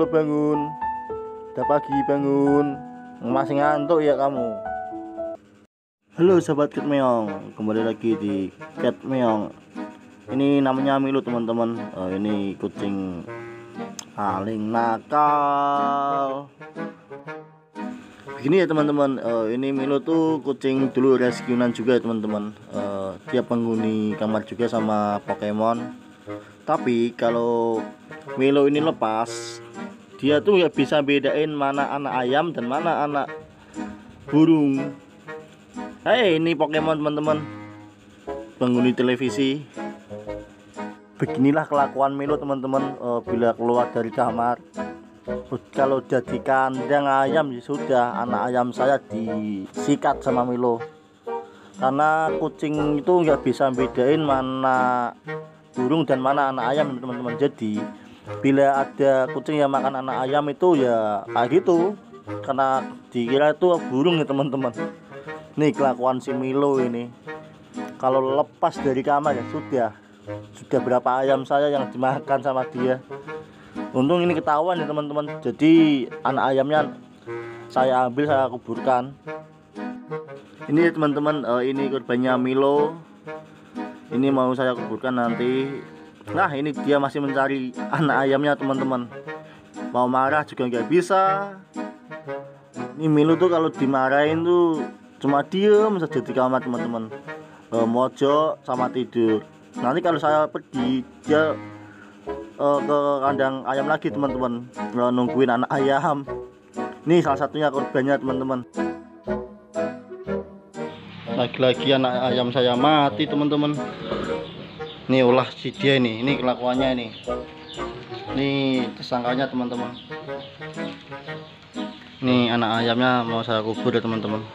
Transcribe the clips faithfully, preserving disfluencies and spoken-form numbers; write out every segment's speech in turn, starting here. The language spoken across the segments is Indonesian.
Halo bangun. Udah pagi bangun. Masih ngantuk ya kamu? Halo sahabat Cat Meong, kembali lagi di Cat Meong. Ini namanya Milo teman-teman. Oh, ini kucing paling nakal. Begini ya teman-teman. Uh, ini Milo tuh kucing dulu rescuean juga ya teman-teman. Uh, dia penghuni kamar juga sama Pokemon. Tapi kalau Milo ini lepas, dia tuh nggak bisa bedain mana anak ayam dan mana anak burung. Hei, ini Pokemon teman-teman, penghuni televisi. Beginilah kelakuan Milo teman-teman, uh, bila keluar dari kamar. Kalau jadi kandang ayam ya sudah, anak ayam saya disikat sama Milo. Karena kucing itu nggak bisa bedain mana burung dan mana anak ayam teman-teman. Jadi bila ada kucing yang makan anak ayam itu ya kayak gitu, karena dikira itu burung ya teman-teman. Nih kelakuan si Milo ini, kalau lepas dari kamar ya sudah sudah berapa ayam saya yang dimakan sama dia. Untung ini ketahuan ya teman-teman, jadi anak ayamnya saya ambil, saya kuburkan. Ini ya teman-teman, uh, ini korbannya Milo. Ini mau saya kuburkan nanti. Nah, ini dia masih mencari anak ayamnya teman-teman. Mau marah juga nggak bisa. Ini Milo tuh kalau dimarahin tuh cuma diem saja di kamar teman-teman, e, mojok sama tidur. Nanti kalau saya pergi dia e, ke kandang ayam lagi teman-teman, e, nungguin anak ayam. Ini salah satunya korbannya teman-teman. Lagi-lagi anak ayam saya mati teman-teman. Ini ulah si dia ini, ini kelakuannya ini. Ini tersangkanya teman-teman. Ini anak ayamnya mau saya kubur ya teman-teman.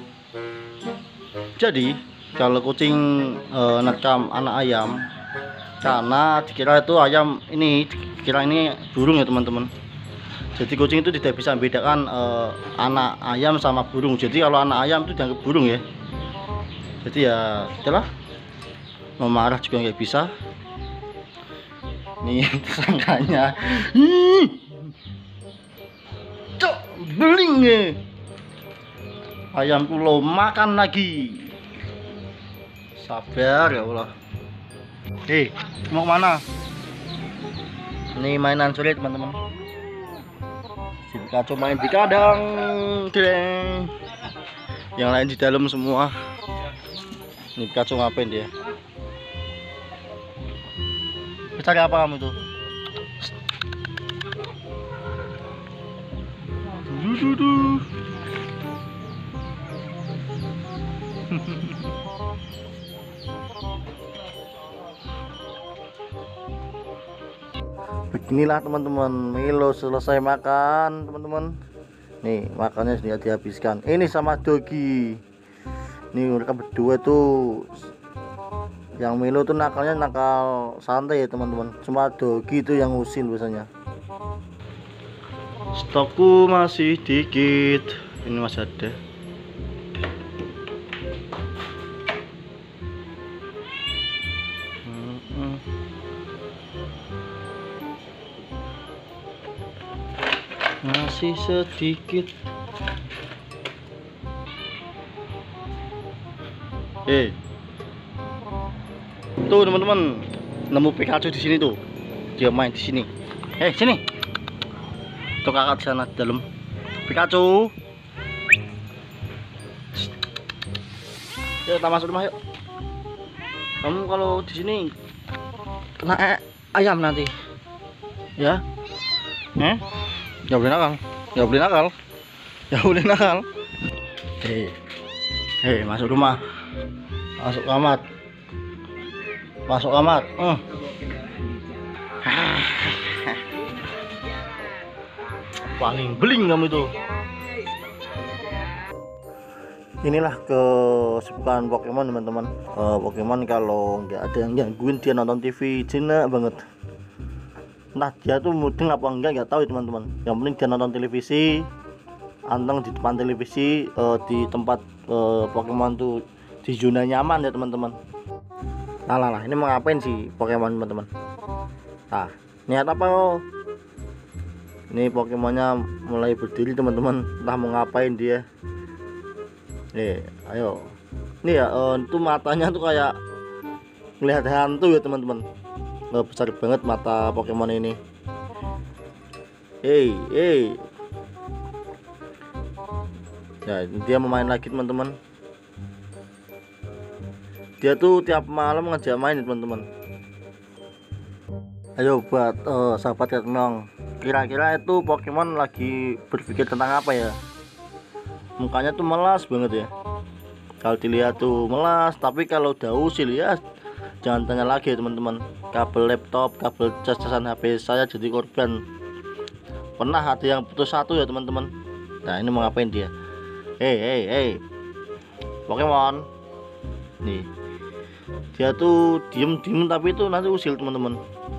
Jadi kalau kucing e, nekam anak ayam, karena dikira itu ayam, ini dikira ini burung ya teman-teman. Jadi kucing itu tidak bisa membedakan e, anak ayam sama burung. Jadi kalau anak ayam itu dianggap burung ya. Jadi ya itulah, mau marah juga nggak bisa. Nih tersangkanya, cok beling ya, ayamku lo makan lagi. Sabar ya Allah. Hei, mau kemana? Ini mainan sulit teman-teman. Si Pikachu main di kandang, deng. Yang lain di dalam semua. Ini Pikachu ngapain dia? Cari apa kamu tuh? Dududu. Beginilah teman-teman, Milo selesai makan teman-teman. Nih makannya sudah dihabiskan. Ini sama Dogi. Nih mereka berdua tuh. Yang Milo tuh nakalnya nakal santai ya teman-teman. Cuma Dogi itu yang usil biasanya. Stokku masih dikit. Ini masih ada. Masih sedikit. Eh. Tuh teman-teman, nemu Pikachu di sini tuh. Dia main di sini. Eh, sini. Tuh kakak di sana di dalam. Pikachu. Yuk kita masuk rumah yuk. Kamu kalau di sini kena eh, ayam nanti. Ya. Eh? Gak boleh nakal. Gak boleh nakal. Gak boleh nakal. Hei. Hei, masuk rumah. Masuk kamar. Masuk kamar. Uh. Paling beling kamu itu. Inilah kesukaan Pokemon teman-teman. Uh, Pokemon kalau nggak ada yang gangguin dia nonton T V jenak banget. Nah dia tuh mudeng apa enggak nggak tahu teman-teman. Yang penting dia nonton televisi, anteng di depan televisi, uh, di tempat uh, Pokemon tuh di zona nyaman ya teman-teman. Nah, lah, lah, ini mau ngapain sih Pokemon teman-teman? Nah, niat apa oh? Ini Pokemonnya mulai berdiri teman-teman, entah mau ngapain dia. Nih, ayo. Nih ya, uh, itu matanya tuh kayak melihat hantu ya teman-teman. Uh, besar banget mata Pokemon ini. Hey, hey. Ya, dia mau main lagi teman-teman. Dia tuh tiap malam ngajak main teman-teman. Ayo buat uh, sahabat Retnong, kira-kira itu Pokemon lagi berpikir tentang apa ya? Mukanya tuh melas banget ya. Kalau dilihat tuh melas, tapi kalau udah usil ya jangan tanya lagi ya teman-teman. Kabel laptop, kabel cas-casan H P saya jadi korban. Pernah ada yang putus satu ya teman-teman. Nah ini mau ngapain dia? Hei hei hei Pokemon. Nih, dia tuh diem-diem tapi itu nanti usil teman-teman.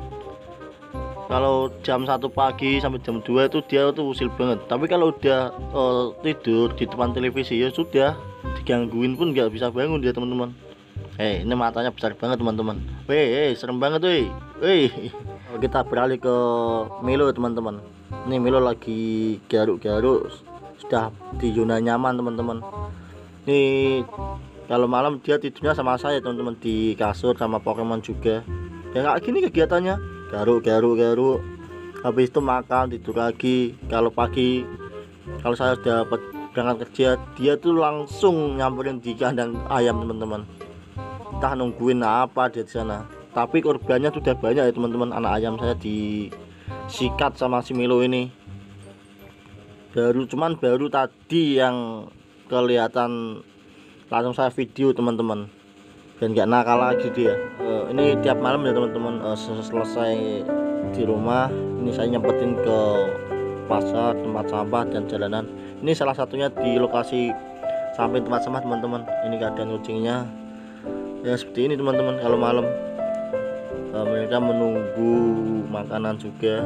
Kalau jam satu pagi sampai jam dua itu dia tuh usil banget. Tapi kalau udah uh, tidur di depan televisi ya sudah, digangguin pun nggak bisa bangun dia teman-teman. Eh ini matanya besar banget teman-teman. Weh, hey, serem banget weh. Weh. Kita beralih ke Milo teman-teman. Ini Milo lagi garuk-garuk, sudah di zona nyaman teman-teman. Ini kalau malam dia tidurnya sama saya teman-teman, di kasur sama Pokemon juga. Ya kayak gini kegiatannya. Garuk garuk garuk, habis itu makan tidur lagi. Kalau pagi kalau saya sudah berangkat kerja, dia tuh langsung nyamperin di kandang ayam teman-teman, entah nungguin apa dia di sana. Tapi korbannya sudah banyak ya teman-teman. Anak ayam saya disikat sama si Milo ini. Baru cuman baru tadi yang kelihatan, langsung saya video teman-teman, dan nggak nakal lagi dia. Uh, ini tiap malam ya teman-teman, uh, selesai di rumah ini saya nyempetin ke pasar, tempat sampah dan jalanan. Ini salah satunya di lokasi samping tempat sampah teman-teman. Ini keadaan kucingnya ya seperti ini teman-teman. Kalau malam uh, mereka menunggu makanan juga.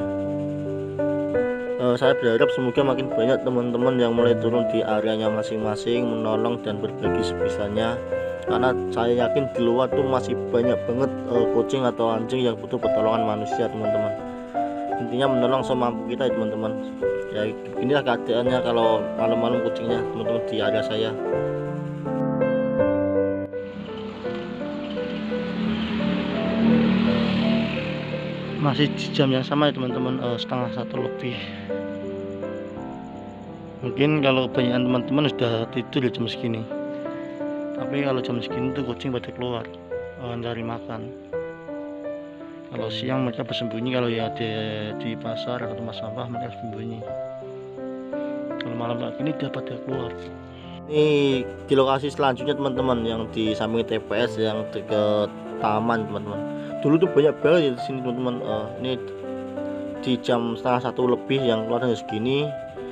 Uh, saya berharap semoga makin banyak teman-teman yang mulai turun di areanya masing-masing, menolong dan berbagi sebisanya. Karena saya yakin di luar tuh masih banyak banget uh, kucing atau anjing yang butuh pertolongan manusia teman-teman. Intinya menolong semampu kita ya teman-teman. Ya inilah keadaannya kalau malam-malam kucingnya teman-teman di area saya. Masih di jam yang sama ya teman-teman, uh, setengah satu lebih. Mungkin kalau kebanyakan teman-teman sudah tidur ya jam segini. Tapi kalau jam segini tuh kucing pada keluar uh, cari makan. Kalau siang mereka bersembunyi, kalau ya ada di pasar atau tempat sampah mereka bersembunyi. Kalau malam kayak gini dia pada keluar. Ini di lokasi selanjutnya teman-teman, yang di samping T P S yang dekat taman teman-teman. Dulu tuh banyak banget ya di sini teman-teman. Uh, ini di jam setengah satu lebih yang keluar segini.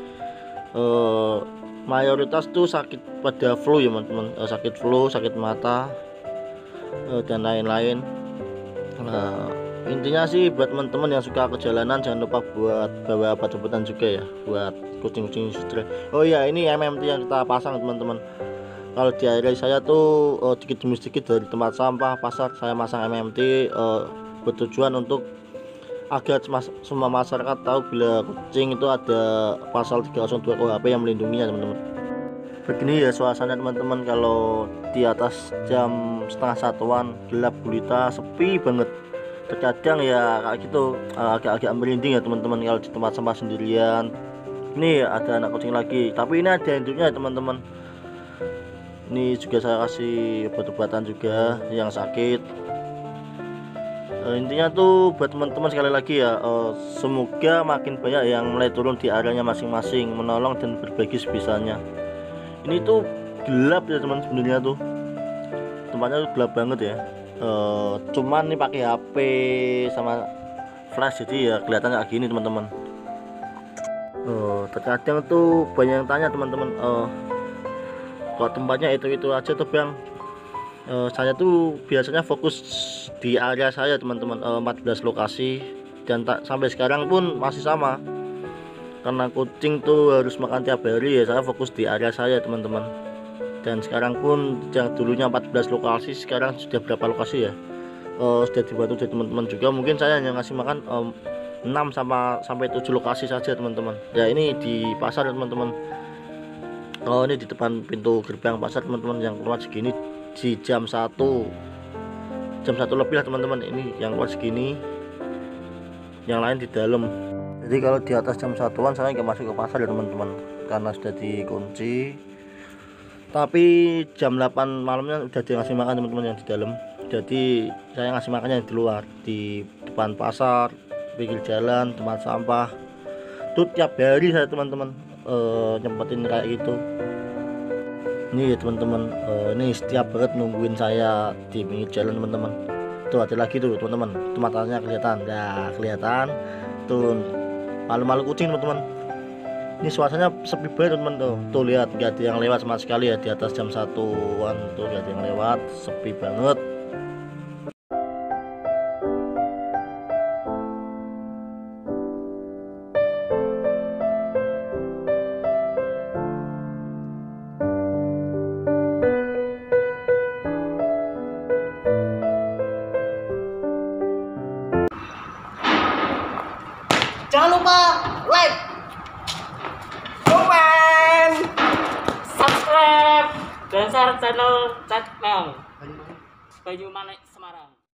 Uh, mayoritas tuh sakit pada flu ya teman-teman, uh, sakit flu, sakit mata, uh, dan lain-lain. Nah, intinya sih buat teman-teman yang suka perjalanan jangan lupa buat bawa obat-obatan juga ya buat kucing-kucing stres. Oh iya, ini M M T yang kita pasang teman-teman. Kalau di area saya tuh uh, sedikit demi sedikit dari tempat sampah, pasar, saya masang M M T uh, bertujuan untuk agar semua masyarakat tahu bila kucing itu ada pasal tiga nol dua K U H P yang melindunginya teman-teman. Begini ya suasana teman-teman kalau di atas jam setengah satuan, gelap gulita, sepi banget. Terkadang ya kayak gitu agak-agak merinding ya teman-teman kalau di tempat sampah sendirian. Ini ada anak kucing lagi, tapi ini ada induknya ya teman-teman. Ini juga saya kasih obat-obatan juga yang sakit. Uh, intinya tuh buat teman-teman sekali lagi ya, uh, semoga makin banyak yang mulai turun di areanya masing-masing, menolong dan berbagi sebisanya. Ini tuh gelap ya teman, sebenarnya tuh tempatnya tuh gelap banget ya. Uh, cuman nih pakai H P sama flash jadi ya kelihatannya kayak gini teman-teman. Uh, terkadang tuh banyak yang tanya teman-teman, uh, kok tempatnya itu-itu aja tuh bang. Uh, saya tuh biasanya fokus di area saya teman-teman, uh, empat belas lokasi, dan tak sampai sekarang pun masih sama. Karena kucing tuh harus makan tiap hari ya, saya fokus di area saya teman-teman. Dan sekarang pun yang dulunya empat belas lokasi sekarang sudah berapa lokasi ya, uh, sudah dibantu dari teman-teman juga. Mungkin saya hanya ngasih makan um, enam sama sampai tujuh lokasi saja teman-teman. Ya ini di pasar ya teman-teman. Oh ini di depan pintu gerbang pasar teman-teman, yang keluar segini di jam satu jam satu lebih lah teman-teman. Ini yang keluar segini, yang lain di dalam. Jadi kalau di atas jam satuan saya nggak masuk ke pasar ya teman-teman, karena sudah dikunci. Tapi jam delapan malamnya udah dia ngasih makan teman-teman yang di dalam. Jadi saya ngasih makannya di luar, di depan pasar, pinggir jalan, tempat sampah. Tuh tiap hari saya teman-teman e, nyempetin kayak gitu. Ini ya teman-teman, e, ini setiap banget nungguin saya di pinggir jalan teman-teman. Tuh ada lagi tuh teman-teman, itu matanya kelihatan, ya kelihatan. Tuh malu-malu kucing teman-teman. Ini suasananya sepi banget teman-teman tuh. Tuh lihat nggak ada yang lewat sama sekali ya di atas jam satuan tuh, nggak ada yang lewat, sepi banget. Jangan lupa like, komen, subscribe dan share channel Chat Meong Banyumanik Semarang.